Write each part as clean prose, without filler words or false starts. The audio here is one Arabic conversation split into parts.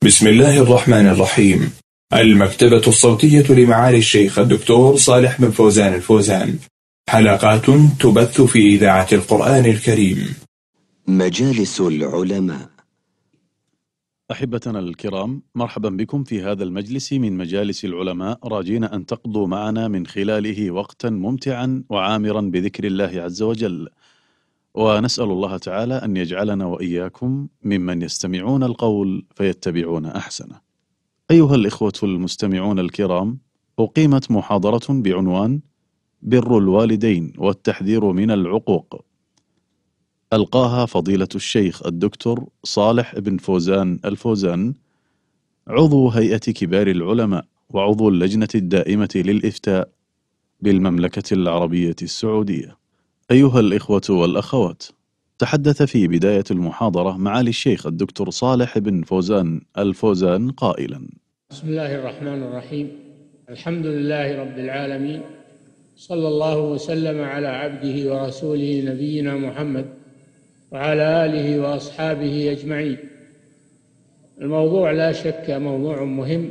بسم الله الرحمن الرحيم. المكتبة الصوتية لمعالي الشيخ الدكتور صالح بن فوزان الفوزان. حلقات تبث في إذاعة القرآن الكريم. مجالس العلماء. أحبتنا الكرام، مرحبا بكم في هذا المجلس من مجالس العلماء، راجين أن تقضوا معنا من خلاله وقتا ممتعا وعامرا بذكر الله عز وجل، ونسأل الله تعالى أن يجعلنا وإياكم ممن يستمعون القول فيتبعون أحسنه. أيها الإخوة المستمعون الكرام، أقيمت محاضرة بعنوان بر الوالدين والتحذير من العقوق، ألقاها فضيلة الشيخ الدكتور صالح بن فوزان الفوزان، عضو هيئة كبار العلماء وعضو اللجنة الدائمة للإفتاء بالمملكة العربية السعودية. أيها الإخوة والأخوات، تحدث في بداية المحاضرة معالي الشيخ الدكتور صالح بن فوزان الفوزان قائلا: بسم الله الرحمن الرحيم. الحمد لله رب العالمين، صلى الله وسلم على عبده ورسوله نبينا محمد وعلى آله وأصحابه أجمعين. الموضوع لا شك موضوع مهم،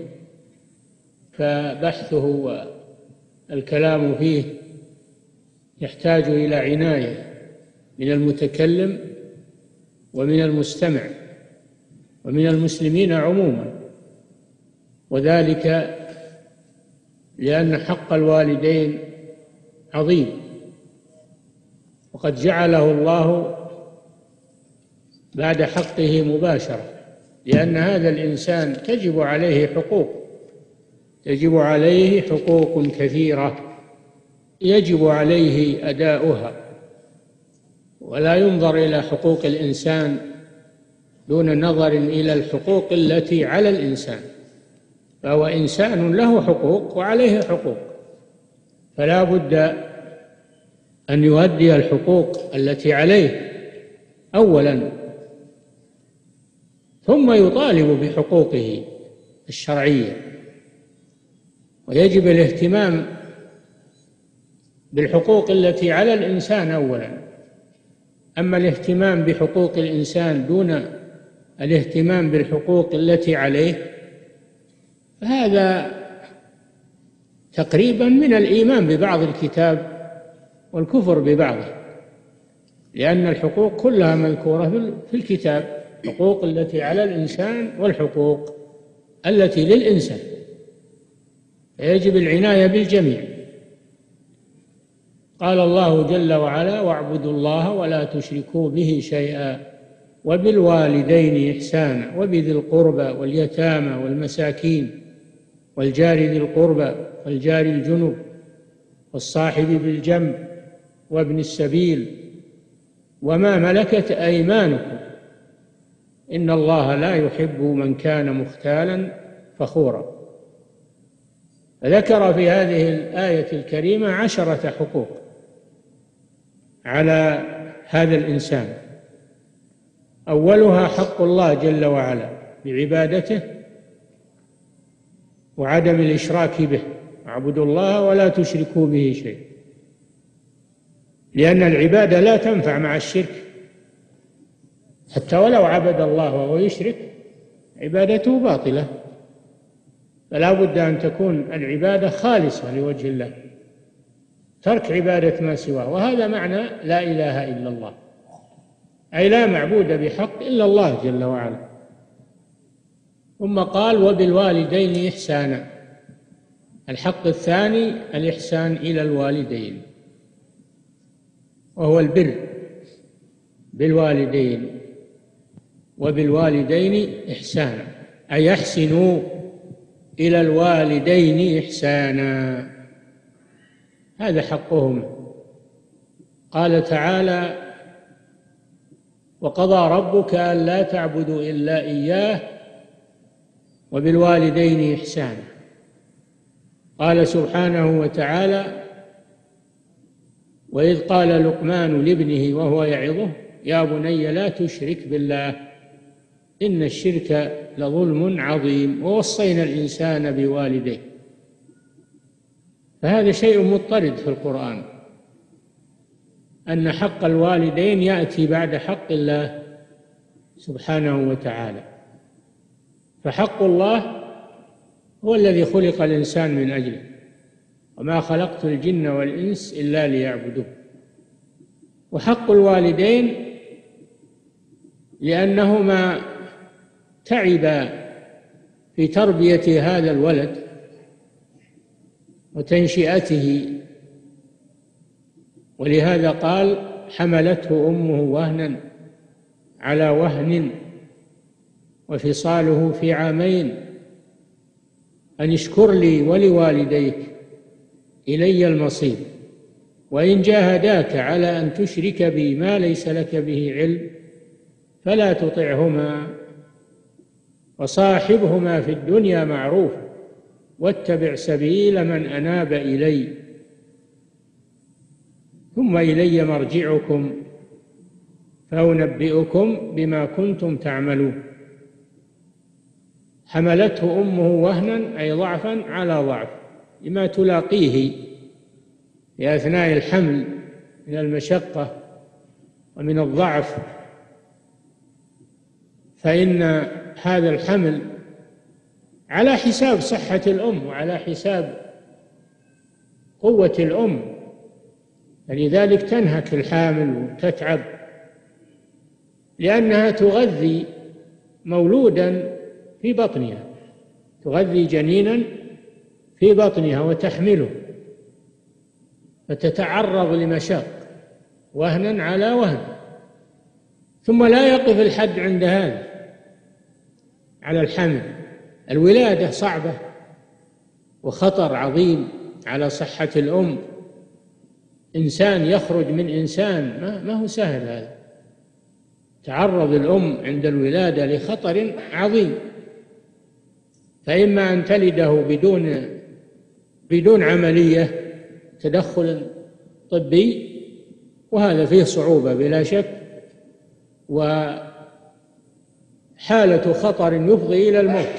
فبحثه والكلام فيه يحتاج إلى عناية من المتكلم ومن المستمع ومن المسلمين عموما، وذلك لأن حق الوالدين عظيم، وقد جعله الله بعد حقه مباشرة، لأن هذا الإنسان تجب عليه حقوق كثيرة يجب عليه أداؤها، ولا ينظر إلى حقوق الإنسان دون نظر إلى الحقوق التي على الإنسان، فهو إنسان له حقوق وعليه حقوق، فلا بد أن يؤدي الحقوق التي عليه أولا، ثم يطالب بحقوقه الشرعية. ويجب الاهتمام بالحقوق التي على الإنسان أولا، أما الاهتمام بحقوق الإنسان دون الاهتمام بالحقوق التي عليه فهذا تقريبا من الإيمان ببعض الكتاب والكفر ببعضه، لأن الحقوق كلها مذكورة في الكتاب، الحقوق التي على الإنسان والحقوق التي للإنسان، فيجب العناية بالجميع. قال الله جل وعلا: واعبدوا الله ولا تشركوا به شيئا وبالوالدين إحسانا وبذي القربى واليتامى والمساكين والجار ذي القربى والجار الجنب والصاحب بالجنب وابن السبيل وما ملكت أيمانكم إن الله لا يحب من كان مختالا فخورا. ذكر في هذه الآية الكريمة 10 حقوق على هذا الإنسان، أولها حق الله جل وعلا بعبادته وعدم الإشراك به، اعبدوا الله ولا تشركوا به شيء، لأن العبادة لا تنفع مع الشرك، حتى ولو عبد الله وهو يشرك عبادته باطلة، فلا بد أن تكون العبادة خالصة لوجه الله، ترك عبادة ما سواه، وهذا معنى لا إله إلا الله، أي لا معبود بحق إلا الله جل وعلا. ثم قال: وبالوالدين إحسانا، الحق الثاني الإحسان إلى الوالدين، وهو البر بالوالدين، وبالوالدين إحسانا أي أحسنوا إلى الوالدين إحسانا، هذا حقهم. قال تعالى: وقضى ربك ألا تعبدوا إلا إياه وبالوالدين إحسانا. قال سبحانه وتعالى: وإذ قال لقمان لابنه وهو يعظه يا بني لا تشرك بالله إن الشرك لظلم عظيم ووصينا الإنسان بوالديه. فهذا شيء مضطرد في القرآن، أن حق الوالدين يأتي بعد حق الله سبحانه وتعالى، فحق الله هو الذي خلق الإنسان من أجله، وما خلقت الجن والإنس إلا ليعبدون. وحق الوالدين لأنهما تعبا في تربية هذا الولد وتنشئته، ولهذا قال حملته أمه وهنا على وهن وفصاله في عامين أن اشكر لي ولوالديك إلي المصير، وإن جاهداك على أن تشرك بي ما ليس لك به علم فلا تطعهما وصاحبهما في الدنيا معروفا واتبع سبيل من أناب إلي ثم إلي مرجعكم فأنبئكم بما كنتم تعملون. حملته أمه وهنا أي ضعفا على ضعف لما تلاقيه في أثناء الحمل من المشقة ومن الضعف، فإن هذا الحمل على حساب صحة الأم وعلى حساب قوة الأم، فلذلك تنهك الحامل وتتعب لأنها تغذي مولودا في بطنها، تغذي جنينا في بطنها وتحمله، فتتعرض لمشاق وهنا على وهن. ثم لا يقف الحد عند هذا على الحمل، الولادة صعبة وخطر عظيم على صحة الأم. إنسان يخرج من إنسان ما هو سهل هذا. تعرض الأم عند الولادة لخطر عظيم، فإما أن تلده بدون عملية تدخل طبي، وهذا فيه صعوبة بلا شك، وحالة خطر يفضي إلى الموت،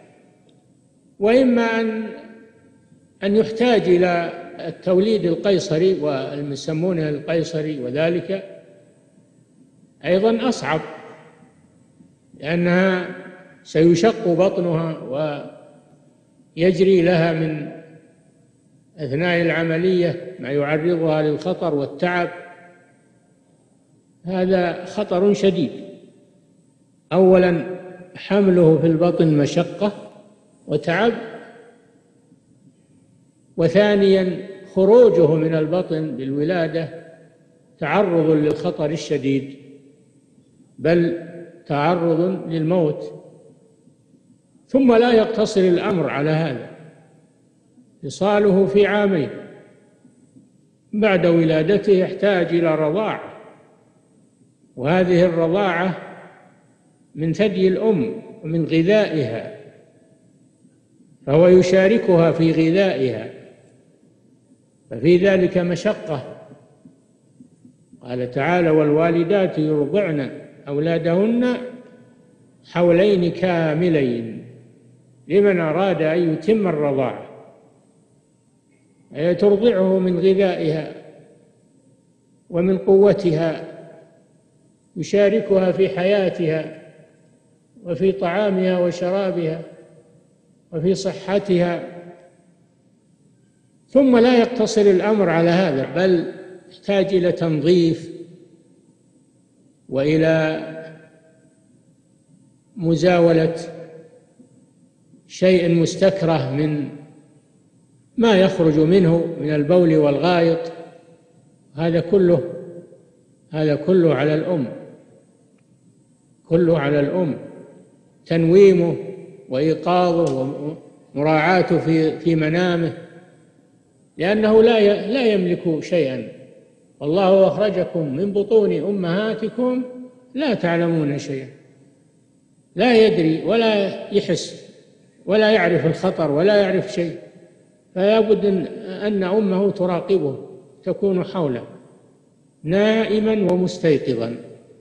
وإما أن يحتاج إلى التوليد القيصري والمسمونه القيصري، وذلك أيضا أصعب لأنها سيشق بطنها ويجري لها من أثناء العملية ما يعرضها للخطر والتعب. هذا خطر شديد. أولا حمله في البطن مشقة وتعب، وثانيا خروجه من البطن بالولادة تعرض للخطر الشديد، بل تعرض للموت. ثم لا يقتصر الأمر على هذا، فصاله في عامين، بعد ولادته يحتاج إلى رضاعة، وهذه الرضاعة من ثدي الأم ومن غذائها، فهو يشاركها في غذائها، ففي ذلك مشقة. قال تعالى والوالدات يرضعن أولادهن حولين كاملين لمن أراد أن يتم الرضاعة، أي ترضعه من غذائها ومن قوتها، يشاركها في حياتها وفي طعامها وشرابها وفي صحتها. ثم لا يقتصر الأمر على هذا، بل يحتاج إلى تنظيف وإلى مزاولة شيء مستكره من ما يخرج منه من البول والغائط. هذا كله على الأم، كله على الأم، تنويمه وإيقاظه ومراعاته في منامه، لأنه لا يملك شيئا. والله أخرجكم من بطون أمهاتكم لا تعلمون شيئا، لا يدري ولا يحس ولا يعرف الخطر ولا يعرف شيء، فلا بد أن أمه تراقبه، تكون حوله نائما ومستيقظا،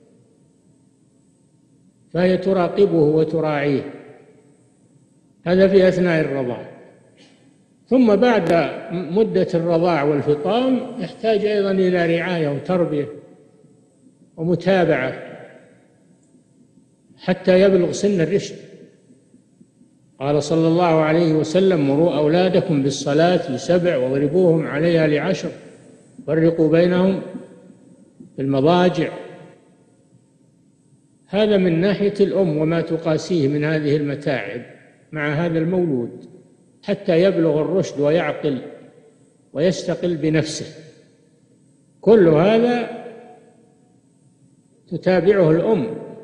فهي تراقبه وتراعيه. هذا في أثناء الرضاعة. ثم بعد مدة الرضاع والفطام يحتاج أيضا إلى رعاية وتربية ومتابعة حتى يبلغ سن الرشد، قال صلى الله عليه وسلم: مروا أولادكم بالصلاة ل7 واضربوهم عليها ل10، فرقوا بينهم في المضاجع. هذا من ناحية الأم وما تقاسيه من هذه المتاعب مع هذا المولود حتى يبلغ الرشد ويعقل ويستقل بنفسه. كل هذا تتابعه الأم،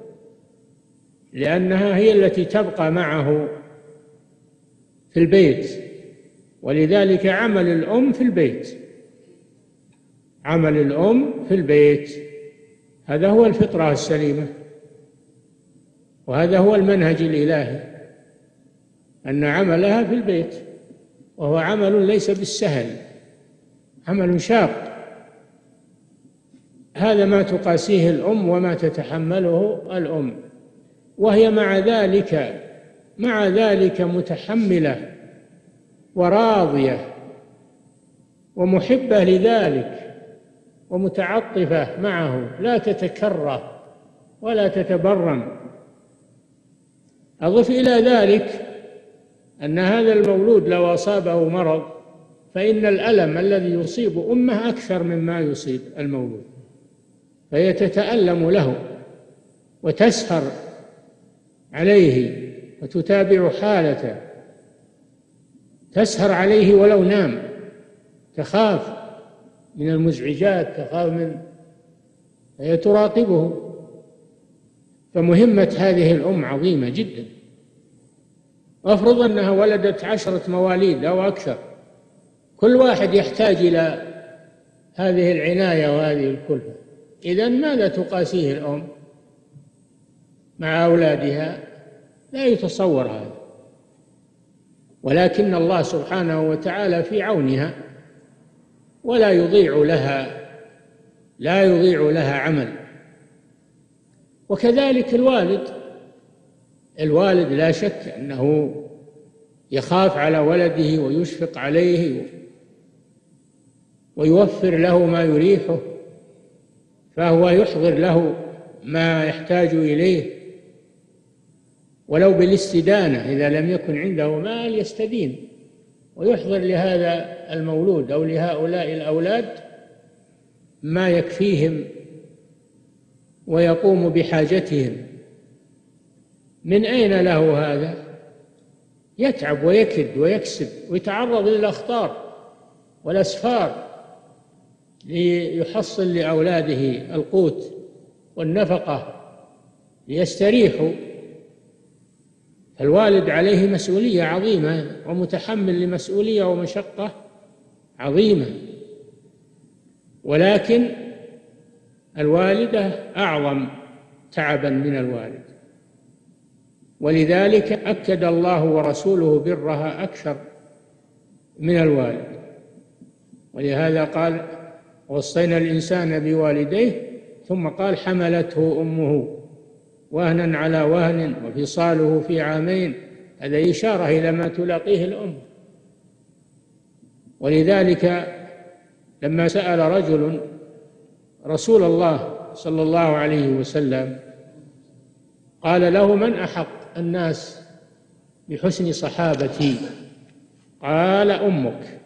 لأنها هي التي تبقى معه في البيت، ولذلك عمل الأم في البيت، عمل الأم في البيت هذا هو الفطرة السليمة، وهذا هو المنهج الإلهي، أن عملها في البيت، وهو عمل ليس بالسهل، عمل شاق. هذا ما تقاسيه الأم وما تتحمله الأم، وهي مع ذلك متحملة وراضية ومحبة لذلك ومتعطفة معه، لا تتكره ولا تتبرم. أضف إلى ذلك أن هذا المولود لو أصابه مرض فإن الألم الذي يصيب أمه أكثر مما يصيب المولود، فهي تتألم له وتسهر عليه وتتابع حالته، تسهر عليه ولو نام، تخاف من المزعجات، تخاف من، هي تراقبه. فمهمة هذه الأم عظيمة جدا. وافرض أنها ولدت 10 مواليد أو أكثر، كل واحد يحتاج إلى هذه العناية وهذه الكلفة، إذن ماذا تقاسيه الأم مع أولادها؟ لا يتصور هذا. ولكن الله سبحانه وتعالى في عونها، ولا يضيع لها عمل. وكذلك الوالد لا شك أنه يخاف على ولده ويشفق عليه ويوفر له ما يريحه، فهو يحضر له ما يحتاج إليه، ولو بالاستدانة، إذا لم يكن عنده مال يستدين ويحضر لهذا المولود أو لهؤلاء الأولاد ما يكفيهم ويقوم بحاجتهم. من أين له هذا؟ يتعب ويكد ويكسب ويتعرض للأخطار والأسفار ليحصل لأولاده القوت والنفقة ليستريحوا. الوالد عليه مسؤولية عظيمة ومتحمل لمسؤولية ومشقة عظيمة، ولكن الوالدة أعظم تعبا من الوالد، ولذلك أكد الله ورسوله برها أكثر من الوالد. ولهذا قال: وصينا الإنسان بوالديه، ثم قال: حملته أمه وهنا على وهن وفصاله في عامين. هذا إشارة إلى ما تلاقيه الأم. ولذلك لما سأل رجل رسول الله صلى الله عليه وسلم قال له: من أحق الناس بحسن صحابتي؟ قال: أمك.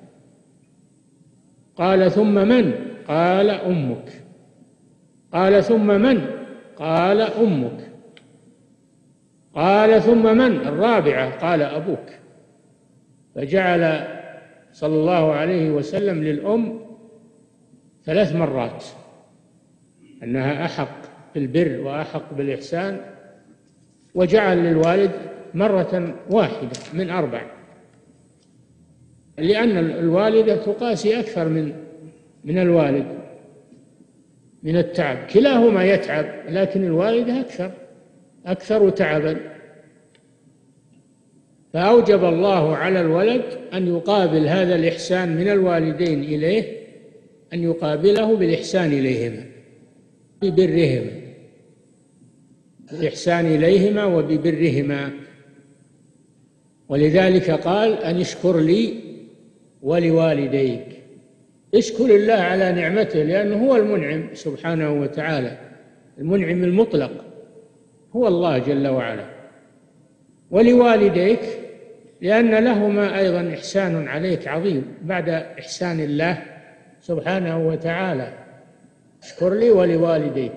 قال: ثم من؟ قال: أمك. قال: ثم من؟ قال: أمك. قال: ثم من؟ الرابعة. قال: أبوك. فجعل صلى الله عليه وسلم للأم 3 مرات أنها أحق بالبر وأحق بالإحسان، وجعل للوالد مرة واحدة من 4، لأن الوالدة تقاسي أكثر من الوالد من التعب، كلاهما يتعب، لكن الوالدة أكثر تعبا. فأوجب الله على الولد أن يقابل هذا الإحسان من الوالدين إليه، أن يقابله بالإحسان إليهما ببرهما، الإحسان إليهما وببرهما. ولذلك قال: أن اشكر لي ولوالديك. اشكر الله على نعمته، لأنه هو المنعم سبحانه وتعالى، المنعم المطلق هو الله جل وعلا. ولوالديك لأن لهما أيضا إحسان عليك عظيم بعد إحسان الله سبحانه وتعالى. اشكر لي ولوالديك.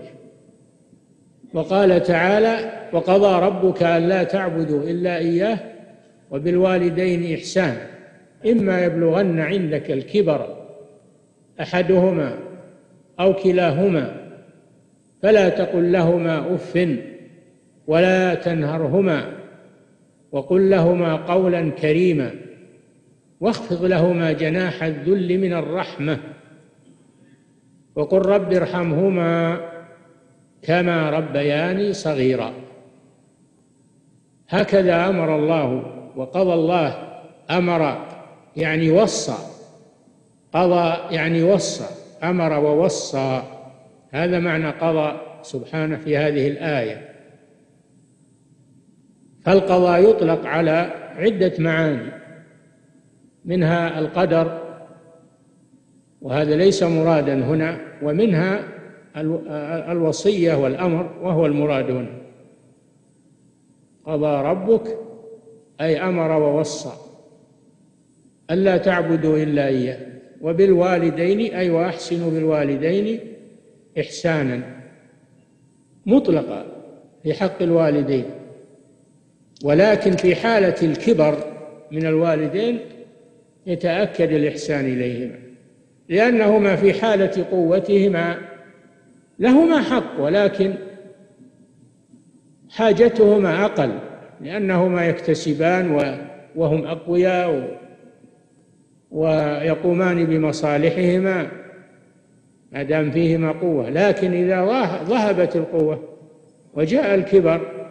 وقال تعالى: وقضى ربك ألا تعبدوا إلا إياه وبالوالدين إحسانا إما يبلغن عندك الكبر أحدهما أو كلاهما فلا تقل لهما أف ولا تنهرهما وقل لهما قولا كريما واخفض لهما جناح الذل من الرحمة وقل رب ارحمهما كما ربياني صغيرا. هكذا أمر الله. وقضى الله، أمر يعني وصى، قضى يعني وصى، أمر ووصى. هذا معنى قضى سبحانه في هذه الآية. فالقضاء يطلق على عدة معاني، منها القدر وهذا ليس مرادا هنا، ومنها الوصية والأمر وهو المراد هنا. قضى ربك أي أمر ووصى ألا تعبدوا إلا إياه وبالوالدين أي وأحسنوا بالوالدين إحسانا مطلقا في حق الوالدين، ولكن في حالة الكبر من الوالدين يتأكد الإحسان إليهما، لأنهما في حالة قوتهما لهما حق، ولكن حاجتهما أقل لأنهما يكتسبان وهم أقوياء ويقومان بمصالحهما ما دام فيهما قوة. لكن إذا ذهبت القوة وجاء الكبر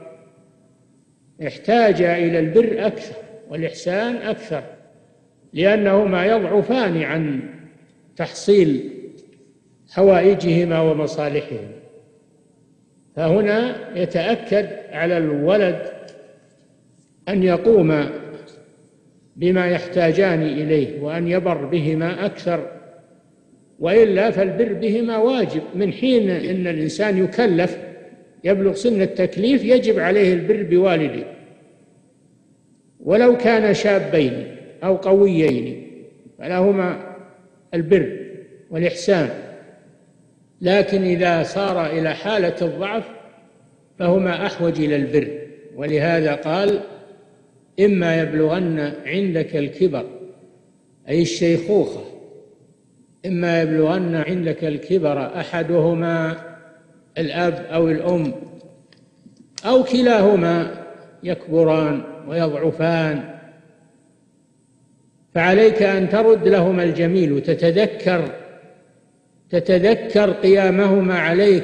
احتاج إلى البر أكثر والإحسان أكثر، لأنهما يضعفان عن تحصيل حوائجهما ومصالحهما. فهنا يتأكد على الولد أن يقوم بما يحتاجان إليه وأن يبر بهما أكثر، وإلا فالبر بهما واجب. من حين أن الإنسان يكلف يبلغ سن التكليف يجب عليه البر بوالده ولو كان شابين أو قويين، فلهما البر والإحسان. لكن إذا صار إلى حالة الضعف فهما أحوج إلى البر، ولهذا قال: إما يبلغن عندك الكبر أي الشيخوخة، إما يبلغن عندك الكبر أحدهما الأب أو الأم أو كلاهما يكبران ويضعفان، فعليك أن ترد لهما الجميل وتتذكر قيامهما عليك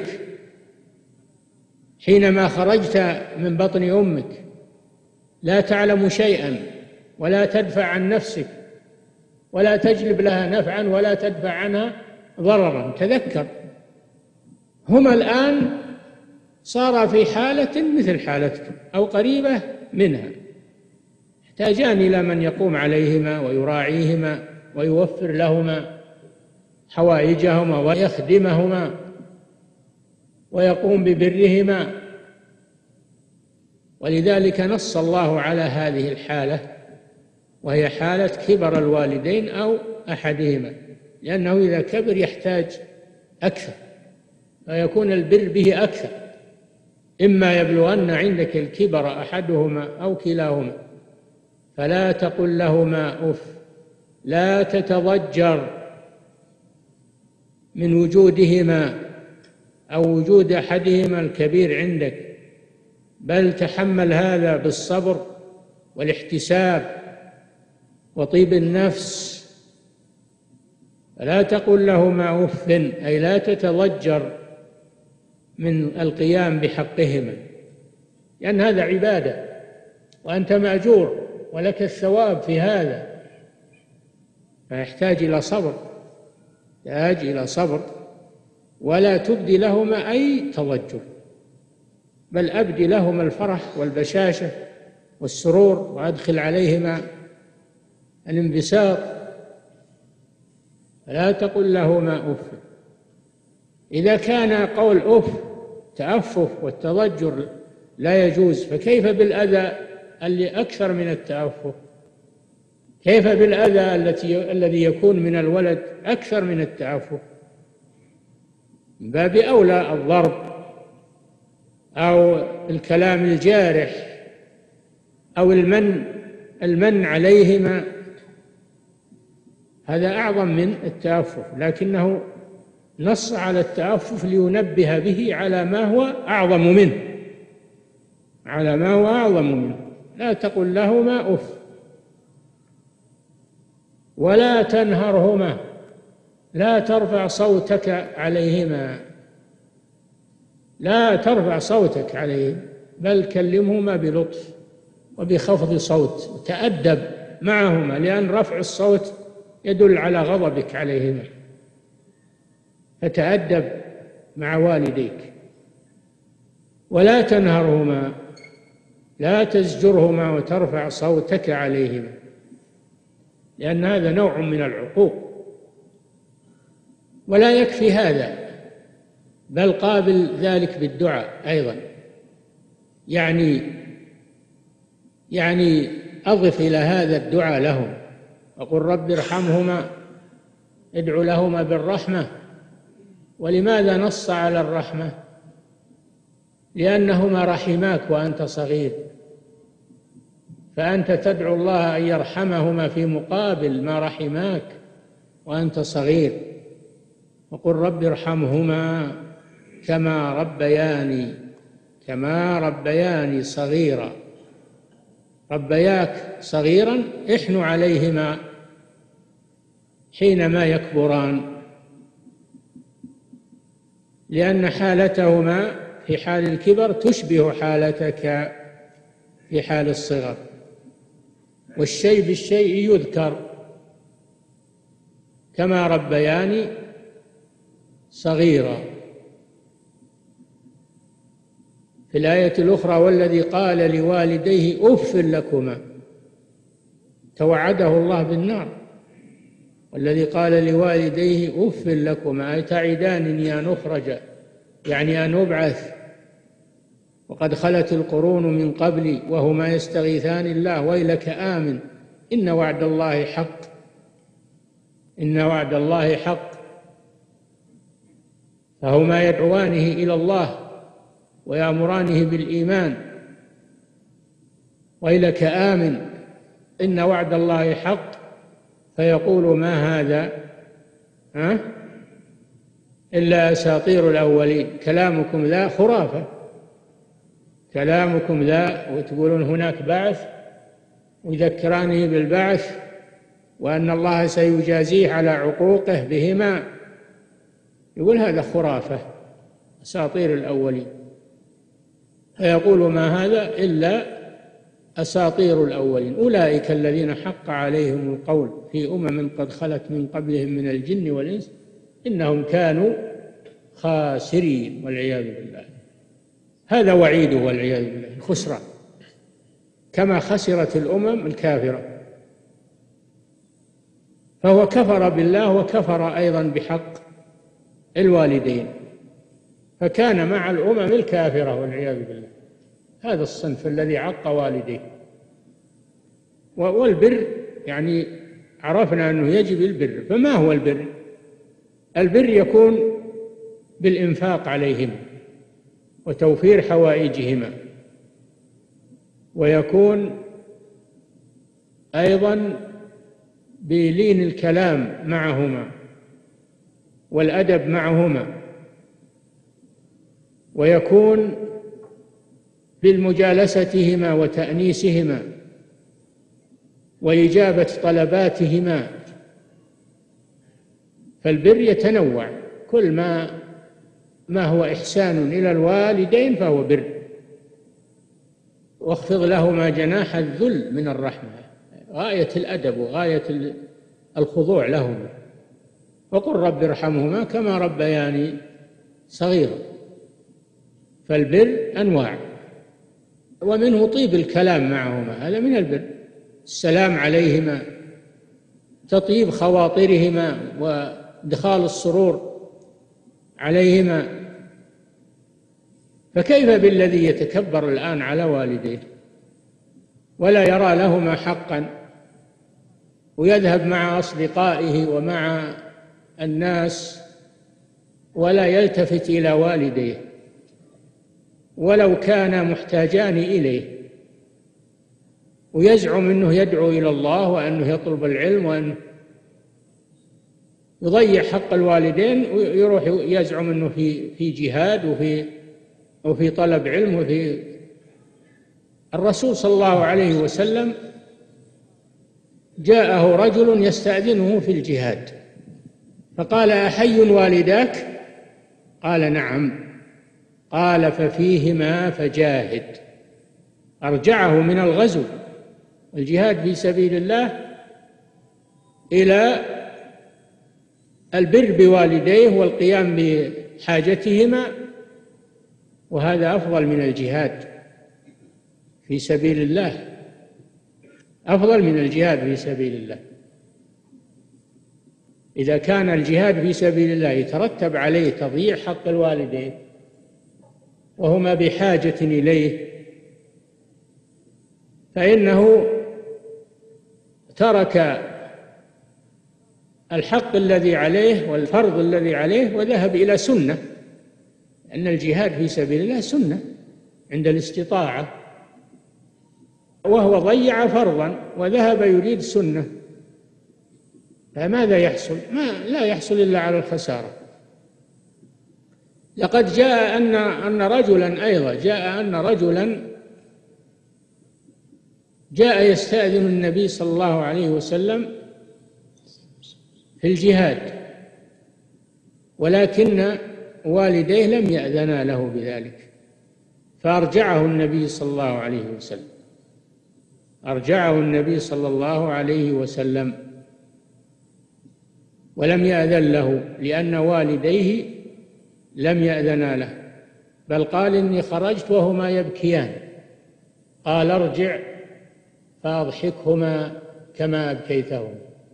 حينما خرجت من بطن أمك لا تعلم شيئا ولا تدفع عن نفسك ولا تجلب لها نفعا ولا تدفع عنها ضررا. تذكر هما الآن صار في حالة مثل حالتك أو قريبة منها، يحتاجان إلى من يقوم عليهما ويراعيهما ويوفر لهما حوائجهما ويخدمهما ويقوم ببرهما. ولذلك نص الله على هذه الحالة، وهي حالة كبر الوالدين أو أحدهما، لأنه إذا كبر يحتاج أكثر فيكون البر به أكثر. إما يبلغن عندك الكبر أحدهما أو كلاهما فلا تقل لهما أف، لا تتضجر من وجودهما أو وجود أحدهما الكبير عندك، بل تحمل هذا بالصبر والاحتساب وطيب النفس. فلا تقل لهما أف أي لا تتضجر من القيام بحقهما، لأن هذا عبادة وأنت مأجور ولك الثواب في هذا، فيحتاج إلى صبر، يحتاج إلى صبر. ولا تبدي لهما أي تضجر، بل أبدي لهما الفرح والبشاشة والسرور، وأدخل عليهما الانبساط. فلا تقل لهما أف. إذا كان قول أف تأفف والتضجر لا يجوز، فكيف بالأذى اللي أكثر من التأفف؟ كيف بالأذى الذي يكون من الولد أكثر من التعفف؟ من باب أولى الضرب أو الكلام الجارح أو المن عليهما، هذا أعظم من التعفف، لكنه نص على التعفف لينبه به على ما هو أعظم منه، لا تقل لهما أف ولا تنهرهما، لا ترفع صوتك عليهما، لا ترفع صوتك عليهما، بل كلمهما بلطف وبخفض صوت، تأدب معهما، لأن رفع الصوت يدل على غضبك عليهما، فتأدب مع والديك. ولا تنهرهما، لا تزجرهما وترفع صوتك عليهما، لأن هذا نوع من العقوق. ولا يكفي هذا، بل قابل ذلك بالدعاء أيضا، يعني أضف إلى هذا الدعاء لهم، وقل رب ارحمهما، ادع لهما بالرحمة. ولماذا نص على الرحمة؟ لأنهما رحماك وأنت صغير، فأنت تدعو الله أن يرحمهما في مقابل ما رحماك وأنت صغير. وقل رب ارحمهما كما ربياني صغيرا، ربياك صغيرا، احن عليهما حينما يكبران، لأن حالتهما في حال الكبر تشبه حالتك في حال الصغر، والشيء بالشيء يذكر، كما ربياني صغيرا. في الآية الأخرى والذي قال لوالديه أف لكما، توعده الله بالنار، والذي قال لوالديه أف لكما أي تعدانني أن أخرج، يعني أن أبعث، وقد خلت القرون من قبلي وهما يستغيثان الله ويلك آمن إن وعد الله حق، إن وعد الله حق. فهما يدعوانه إلى الله ويأمرانه بالإيمان، ويلك آمن إن وعد الله حق، فيقول ما هذا إلا أساطير الأولين، كلامكم ذا خرافة، كلامكم ذا، وتقولون هناك بعث، ويذكرانه بالبعث وأن الله سيجازيه على عقوقه بهما، يقول هذا خرافة، أساطير الأولين. فيقول ما هذا إلا أساطير الأولين، أولئك الذين حق عليهم القول في قد خلت من قبلهم من الجن والإنس إنهم كانوا خاسرين والعياذ بالله. هذا وعيده والعياذ بالله، الخسران، كما خسرت الأمم الكافرة. فهو كفر بالله وكفر أيضا بحق الوالدين، فكان مع الأمم الكافرة والعياذ بالله. هذا الصنف الذي عق والديه. والبر يعني عرفنا أنه يجب البر، فما هو البر؟ البر يكون بالإنفاق عليهم وتوفير حوائجهما، ويكون أيضا بلين الكلام معهما والأدب معهما، ويكون بالمجالستهما وتأنيسهما وإجابة طلباتهما. فالبر يتنوع، كل ما هو إحسان إلى الوالدين فهو بر. واخفض لهما جناح الذل من الرحمة، غاية الأدب وغاية الخضوع لهما. وقل رب ارحمهما كما ربياني صغيرا. فالبر أنواع، ومنه طيب الكلام معهما، هذا من البر، السلام عليهما، تطيب خواطرهما وإدخال السرور عليهما. فكيف بالذي يتكبر الآن على والديه ولا يرى لهما حقا ويذهب مع أصدقائه ومع الناس ولا يلتفت إلى والديه ولو كانا محتاجان إليه، ويزعم أنه يدعو إلى الله وأنه يطلب العلم وأنه يضيع حق الوالدين، ويروح يزعم أنه في جهاد وفي طلب علم وفي. الرسول صلى الله عليه وسلم جاءه رجل يستأذنه في الجهاد فقال: أحي والداك؟ قال: نعم. قال: ففيهما فجاهد. أرجعه من الغزو الجهاد في سبيل الله إلى البر بوالديه والقيام بحاجتهما، وهذا أفضل من الجهاد في سبيل الله، أفضل من الجهاد في سبيل الله. إذا كان الجهاد في سبيل الله يترتب عليه تضييع حق الوالدين وهما بحاجة إليه، فإنه ترك الحق الذي عليه والفرض الذي عليه وذهب إلى سنة، لأن الجهاد في سبيل الله سنة عند الاستطاعة، وهو ضيع فرضا وذهب يريد سنة، فماذا يحصل؟ لا يحصل إلا على الخسارة. لقد جاء أن رجلا جاء يستأذن النبي صلى الله عليه وسلم في الجهاد، ولكن والديه لم يأذنا له بذلك، فأرجعه النبي صلى الله عليه وسلم، أرجعه النبي صلى الله عليه وسلم ولم يأذن له لأن والديه لم يأذنا له، بل قال: إني خرجت وهما يبكيان. قال: ارجع فأضحكهما كما أبكيتهما.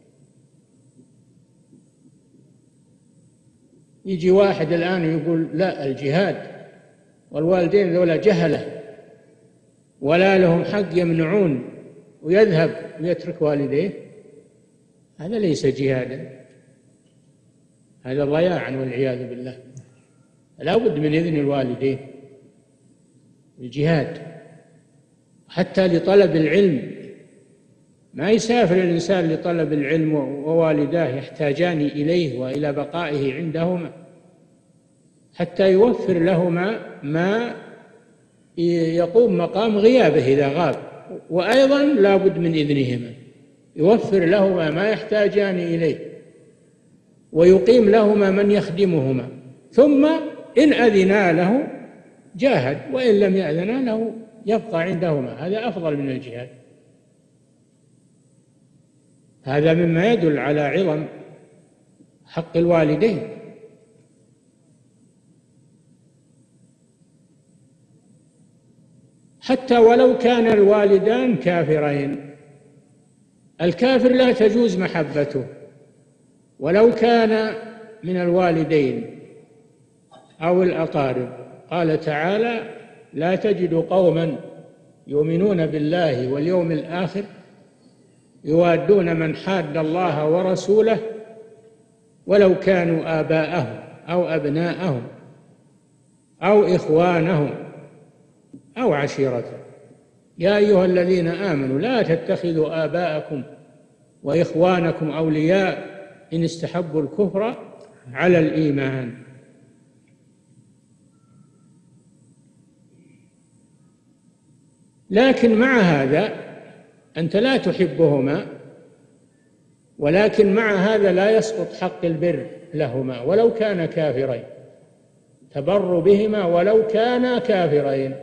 يجي واحد الآن يقول: لا، الجهاد والوالدين ذولا جهلة ولا لهم حق يمنعون، ويذهب ويترك والديه. هذا ليس جهادا، هذا ضياع والعياذ بالله. لا بد من إذن الوالدين الجهاد، حتى لطلب العلم. ما يسافر الإنسان لطلب العلم ووالداه يحتاجان إليه وإلى بقائه عندهما، حتى يوفر لهما ما يقوم مقام غيابه إذا غاب، وأيضا لا بد من إذنهما، يوفر لهما ما يحتاجان إليه ويقيم لهما من يخدمهما، ثم إن أذنا له جاهد، وإن لم يأذنا له يبقى عندهما. هذا أفضل من الجهاد. هذا مما يدل على عظم حق الوالدين. حتى ولو كان الوالدان كافرين، الكافر لا تجوز محبته ولو كان من الوالدين أو الأقارب. قال تعالى: لا تجد قوما يؤمنون بالله واليوم الآخر يوادون من حاد الله ورسوله ولو كانوا آباءهم أو أبناءهم أو إخوانهم أو عشيرتهم. يا أيها الذين آمنوا لا تتخذوا آباءكم وإخوانكم أولياء إن استحبوا الكفر على الإيمان. لكن مع هذا أنت لا تحبهما، ولكن مع هذا لا يسقط حق البر لهما ولو كان كافرين، تبر بهما ولو كانا كافرين.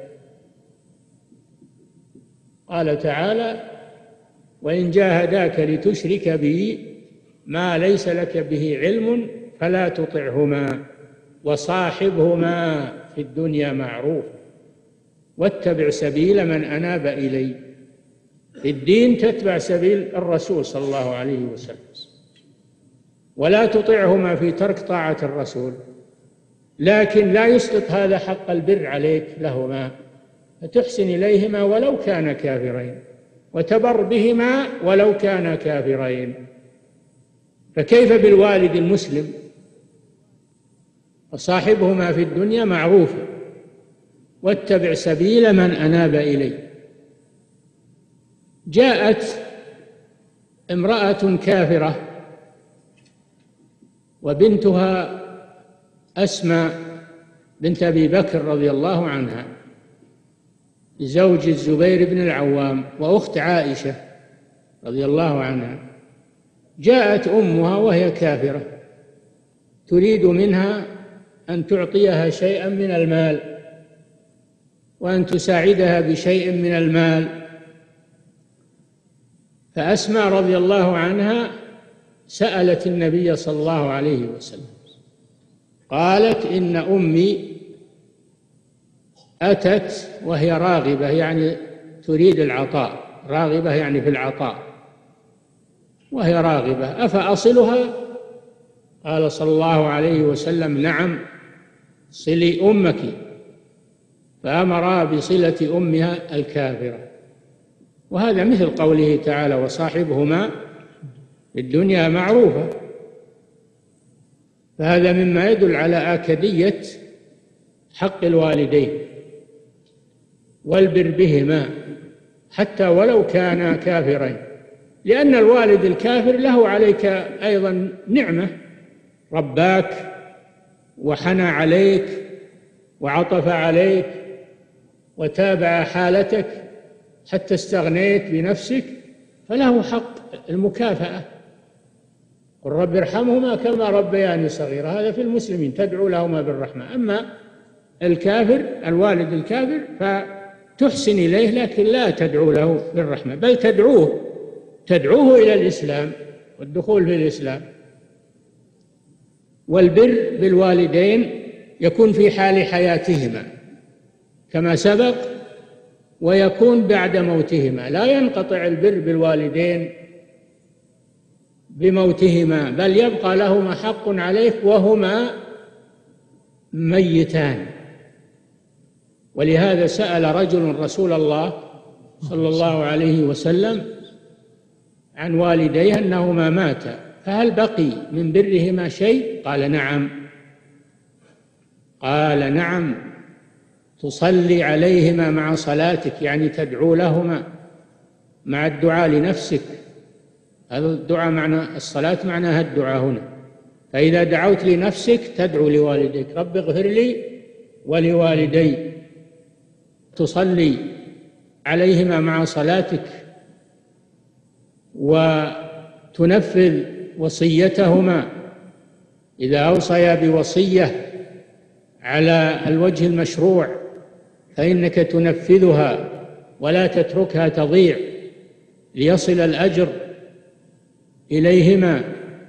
قال تعالى: وإن جاهداك لتشرك بي ما ليس لك به علم فلا تطعهما وصاحبهما في الدنيا معروف واتبع سبيل من أناب إلي. في الدين تتبع سبيل الرسول صلى الله عليه وسلم، ولا تطعهما في ترك طاعة الرسول، لكن لا يسقط هذا حق البر عليك لهما، فتحسن إليهما ولو كان كافرين. وتبر بهما ولو كانا كافرين. فكيف بالوالد المسلم؟ وصاحبهما في الدنيا معروفا واتبع سبيل من أناب إلي. جاءت امرأة كافرة وبنتها أسماء بنت أبي بكر رضي الله عنها زوج الزبير بن العوام وأخت عائشة رضي الله عنها. جاءت أمها وهي كافرة تريد منها أن تعطيها شيئا من المال وأن تساعدها بشيء من المال. فأسماء رضي الله عنها سألت النبي صلى الله عليه وسلم، قالت: إن أمي أتت وهي راغبة، يعني تريد العطاء، راغبة يعني في العطاء، وهي راغبة، أفأصلها؟ قال صلى الله عليه وسلم: نعم، صلي أمك. فأمر بصلة أمها الكافرة. وهذا مثل قوله تعالى: وصاحبهما في الدنيا معروفة. فهذا مما يدل على آكدية حق الوالدين والبر بهما حتى ولو كانا كافرين، لأن الوالد الكافر له عليك أيضا نعمة، رباك وحنى عليك وعطف عليك وتابع حالتك حتى استغنيت بنفسك، فله حق المكافأة. قل رب ارحمهما كما ربياني صغيرا، هذا في المسلمين، تدعو لهما بالرحمة. أما الكافر، الوالد الكافر، فتحسن إليه لكن لا تدعو له بالرحمة، بل تدعوه إلى الإسلام والدخول في الإسلام. والبر بالوالدين يكون في حال حياتهما كما سبق، ويكون بعد موتهما. لا ينقطع البر بالوالدين بموتهما، بل يبقى لهما حق عليك وهما ميتان. ولهذا سأل رجل رسول الله صلى الله عليه وسلم عن والديه أنهما ماتا، فهل بقي من برهما شيء؟ قال: نعم. قال: نعم، تصلي عليهما مع صلاتك، يعني تدعو لهما مع الدعاء لنفسك. هذا الدعاء معنى الصلاة، معناها الدعاء هنا. فإذا دعوت لنفسك تدعو لوالديك: رب اغفر لي ولوالدي. تصلي عليهما مع صلاتك وتنفذ وصيتهما إذا أوصيا بوصية على الوجه المشروع فإنك تنفذها ولا تتركها تضيع ليصل الأجر إليهما.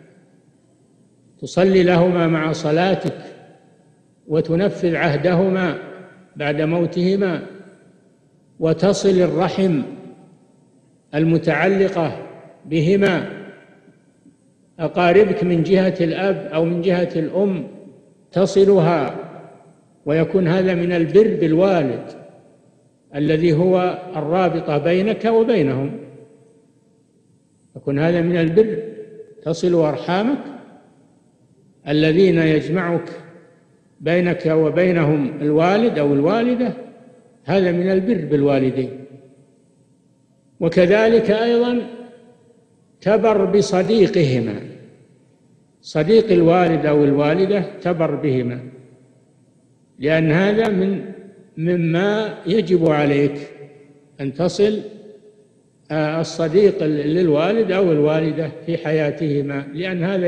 تصلي لهما مع صلاتك وتنفذ عهدهما بعد موتهما، وتصل الرحم المتعلقة بهما، أقاربك من جهة الأب أو من جهة الأم تصلها، ويكون هذا من البر بالوالد الذي هو الرابطة بينك وبينهم. يكون هذا من البر، تصل أرحامك الذين يجمعك بينك وبينهم الوالد أو الوالدة، هذا من البر بالوالدين. وكذلك أيضا تبر بصديقهما، صديق الوالد أو الوالدة تبر بهما، لأن هذا مما يجب عليك أن تصل الصديق للوالد أو الوالدة في حياتهما، لأن هذا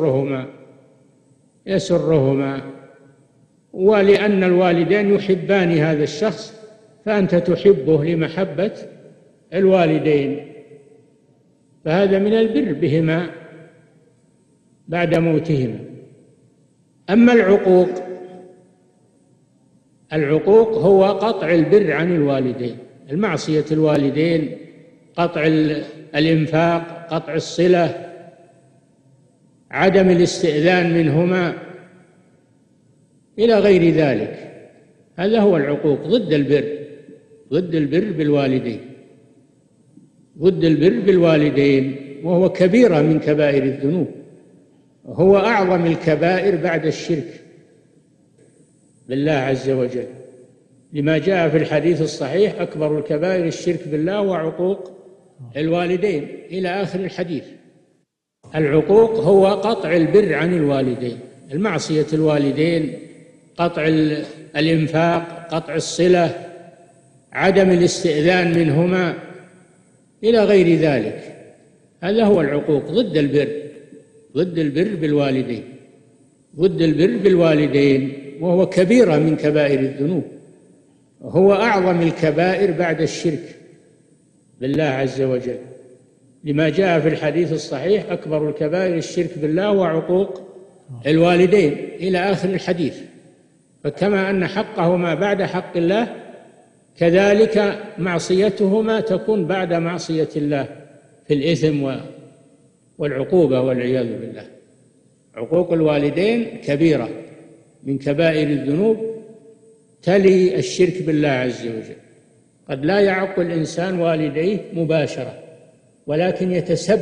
يسرهما، ولأن الوالدين يحبان هذا الشخص فأنت تحبه لمحبة الوالدين، فهذا من البر بهما بعد موتهما. أما العقوق هو قطع البر عن الوالدين، المعصية الوالدين، قطع الإنفاق، قطع الصلة، عدم الاستئذان منهما إلى غير ذلك. هذا هو العقوق، ضد البر بالوالدين. ضد البر بالوالدين، وهو كبيرة من كبائر الذنوب، هو أعظم الكبائر بعد الشرك بالله عز وجل، لما جاء في الحديث الصحيح: أكبر الكبائر الشرك بالله وعقوق الوالدين، إلى آخر الحديث. العقوق هو قطع البر عن الوالدين، المعصية الوالدين، قطع الإنفاق، قطع الصلة، عدم الاستئذان منهما، إلى غير ذلك. هذا هو العقوق، ضد البر، ضد البر بالوالدين، ضد البر بالوالدين، وهو كبيرة من كبائر الذنوب، هو أعظم الكبائر بعد الشرك بالله عز وجل، لما جاء في الحديث الصحيح: أكبر الكبائر الشرك بالله وعقوق الوالدين، إلى آخر الحديث. فكما أن حقهما بعد حق الله، كذلك معصيتهما تكون بعد معصية الله في الإثم والعقوبة، والعياذ بالله. عقوق الوالدين كبيرة من كبائر الذنوب، تلي الشرك بالله عز وجل. قد لا يعق الإنسان والديه مباشرة، ولكن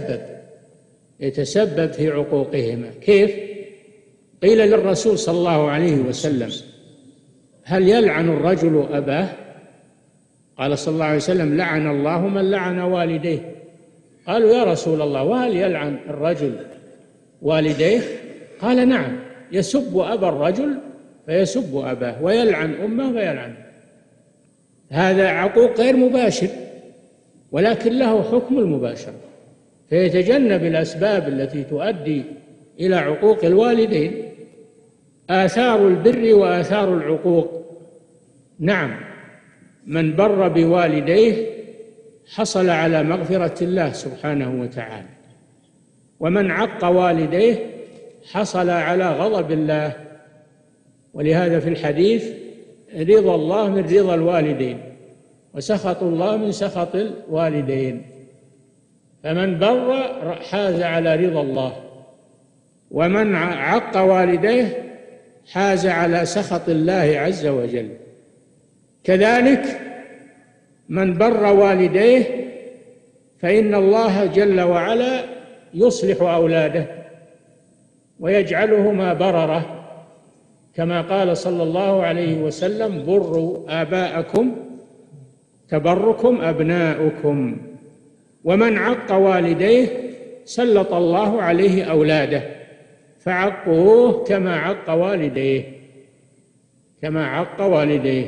يتسبب في عقوقهما. كيف؟ قيل للرسول صلى الله عليه وسلم: هل يلعن الرجل أباه؟ قال صلى الله عليه وسلم: لعن الله من لعن والديه. قالوا: يا رسول الله، وهل يلعن الرجل والديه؟ قال: نعم، يسب أبا الرجل فيسب أباه، ويلعن أمه فيلعن. هذا عقوق غير مباشر، ولكن له حكم المباشرة، فيتجنب الأسباب التي تؤدي إلى عقوق الوالدين. آثار البر وآثار العقوق: نعم، من بر بوالديه حصل على مغفرة الله سبحانه وتعالى، ومن عق والديه حصل على غضب الله. ولهذا في الحديث: رضا الله من رضا الوالدين، وسخط الله من سخط الوالدين. فمن بر حاز على رضا الله، ومن عق والديه حاز على سخط الله عز وجل. كذلك من بر والديه فإن الله جل وعلا يصلح أولاده ويجعلهما بررة، كما قال صلى الله عليه وسلم: بروا آباءكم تبركم أبناؤكم. ومن عق والديه سلط الله عليه أولاده فعقوه كما عق والديه، كما عق والديه.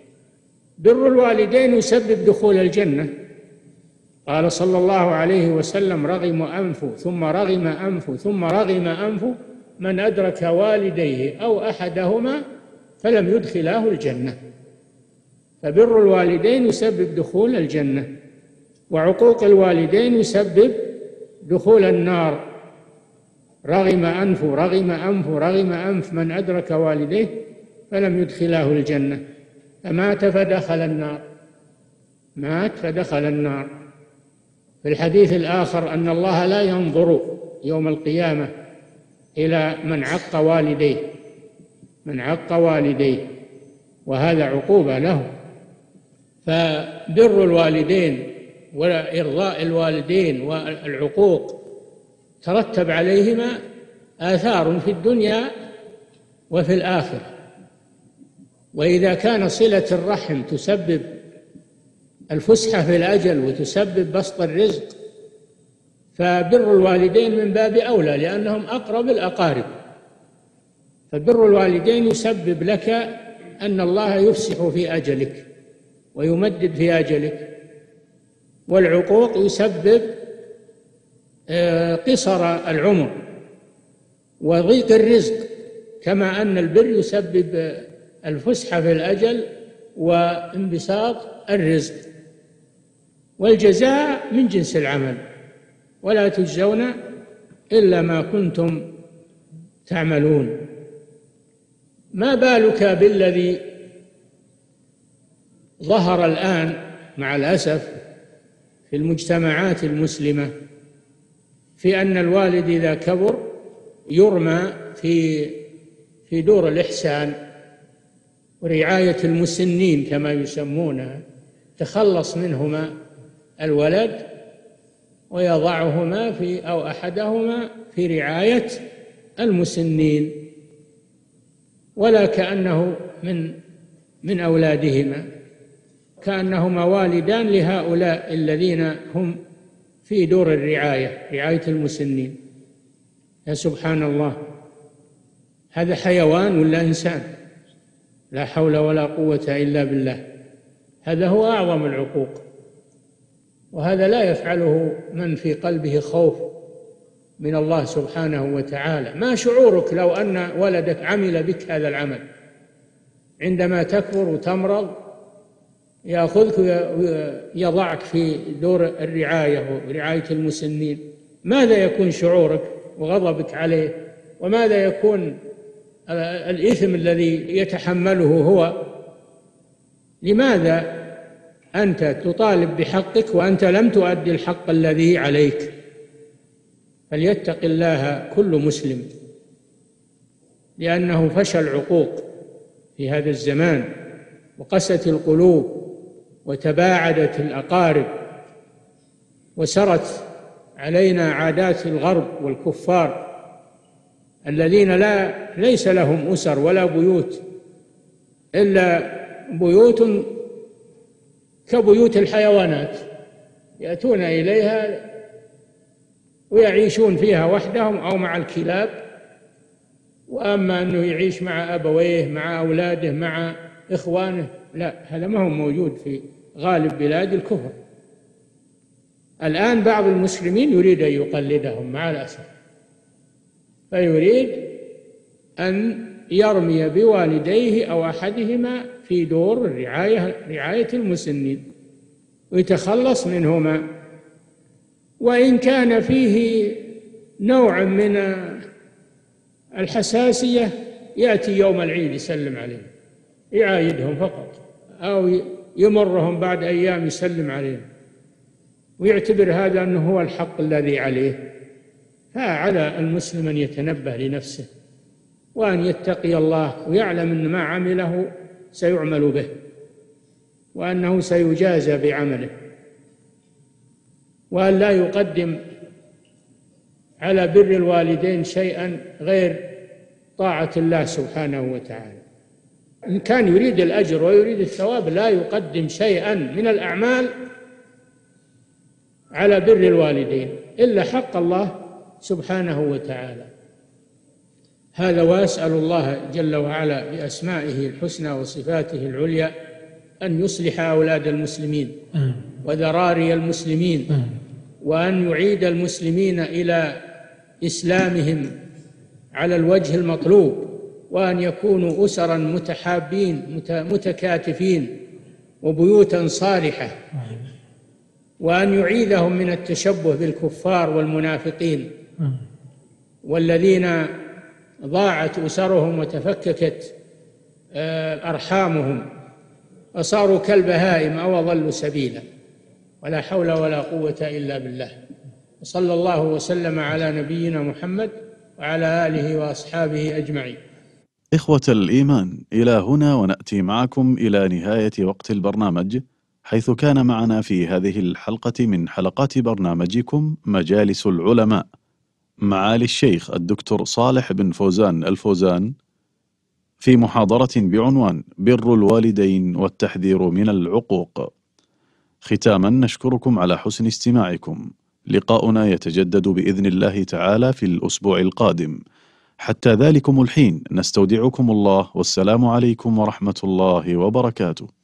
بر الوالدين يسبب دخول الجنة. قال صلى الله عليه وسلم: رغم أنف ثم رغم أنف ثم رغم أنف من أدرك والديه أو أحدهما فلم يدخلاه الجنة. فبر الوالدين يسبب دخول الجنة، وعقوق الوالدين يسبب دخول النار. رغم أنف رغم أنف رغم أنف من أدرك والديه فلم يدخلاه الجنة، فمات فدخل النار، مات فدخل النار. في الحديث الآخر أن الله لا ينظر يوم القيامة إلى من عق والديه، من عق والديه، وهذا عقوبة له. فبر الوالدين وإرضاء الوالدين والعقوق ترتب عليهما آثار في الدنيا وفي الآخرة. وإذا كان صلة الرحم تسبب الفسحة في الأجل وتسبب بسط الرزق، فبر الوالدين من باب أولى، لأنهم أقرب الأقارب. فبر الوالدين يسبب لك أن الله يفسح في أجلك ويمدد في أجلك، والعقوق يسبب قصر العمر وضيق الرزق، كما أن البر يسبب الفسحة في الأجل وانبساط الرزق. والجزاء من جنس العمل، ولا تجزون إلا ما كنتم تعملون. ما بالك بالذي ظهر الآن مع الأسف في المجتمعات المسلمة، في أن الوالد إذا كبر يرمى في دور الإحسان ورعاية المسنين كما يسمونها، تخلص منهما الولد ويضعهما أو أحدهما في رعاية المسنين، ولا كأنه من أولادهما، كأنهما والدان لهؤلاء الذين هم في دور الرعاية، رعاية المسنين. يا سبحان الله، هذا حيوان ولا إنسان؟ لا حول ولا قوة إلا بالله. هذا هو أعظم العقوق، وهذا لا يفعله من في قلبه خوف من الله سبحانه وتعالى. ما شعورك لو أن ولدك عمل بك هذا العمل؟ عندما تكبر وتمرض يأخذك ويضعك في دور الرعاية ورعاية المسنين، ماذا يكون شعورك وغضبك عليه؟ وماذا يكون الإثم الذي يتحمله هو؟ لماذا أنت تطالب بحقك وأنت لم تؤدي الحق الذي عليك؟ فليتق الله كل مسلم، لأنه فشى العقوق في هذا الزمان، وقست القلوب، وتباعدت الأقارب، وسرت علينا عادات الغرب والكفار الذين ليس لهم أسر ولا بيوت إلا بيوت كبيوت الحيوانات، يأتون إليها ويعيشون فيها وحدهم أو مع الكلاب. وأما أنه يعيش مع أبويه، مع أولاده، مع إخوانه، لا، هذا ما هو موجود في غالب بلاد الكفر. الآن بعض المسلمين يريد أن يقلدهم مع الأسف، فيريد أن يرمي بوالديه أو أحدهما في دور رعاية المسنين ويتخلص منهما، وإن كان فيه نوع من الحساسية يأتي يوم العيد يسلم عليهم، يعايدهم فقط، أو يمرهم بعد أيام يسلم عليهم، ويعتبر هذا أنه هو الحق الذي عليه. فعلى المسلم أن يتنبه لنفسه وأن يتقي الله، ويعلم أن ما عمله سيعمل به، وأنه سيجازى بعمله، وأن لا يقدم على بر الوالدين شيئا غير طاعة الله سبحانه وتعالى. إن كان يريد الأجر ويريد الثواب لا يقدم شيئا من الأعمال على بر الوالدين إلا حق الله سبحانه وتعالى. هذا، وأسأل الله جل وعلا بأسمائه الحسنى وصفاته العليا أن يصلح أولاد المسلمين وذراري المسلمين، وأن يعيد المسلمين إلى إسلامهم على الوجه المطلوب، وأن يكونوا أسرا متحابين متكاتفين وبيوتا صالحة، وأن يعيدهم من التشبه بالكفار والمنافقين والذين ضاعت أسرهم وتفككت أرحامهم وصاروا كالبهائم أو أضلوا سبيلا، ولا حول ولا قوة إلا بالله. وصلى الله وسلم على نبينا محمد وعلى آله وأصحابه أجمعين. إخوة الإيمان، إلى هنا ونأتي معكم إلى نهاية وقت البرنامج، حيث كان معنا في هذه الحلقة من حلقات برنامجكم مجالس العلماء معالي الشيخ الدكتور صالح بن فوزان الفوزان في محاضرة بعنوان بر الوالدين والتحذير من العقوق. ختاما نشكركم على حسن استماعكم. لقاؤنا يتجدد بإذن الله تعالى في الأسبوع القادم. حتى ذلكم الحين نستودعكم الله، والسلام عليكم ورحمة الله وبركاته.